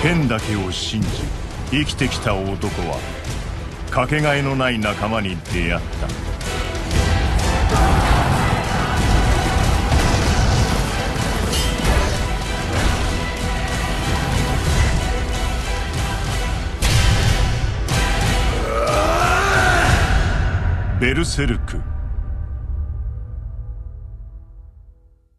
剣だけを信じ生きてきた男はかけがえのない仲間に出会った。ベルセルク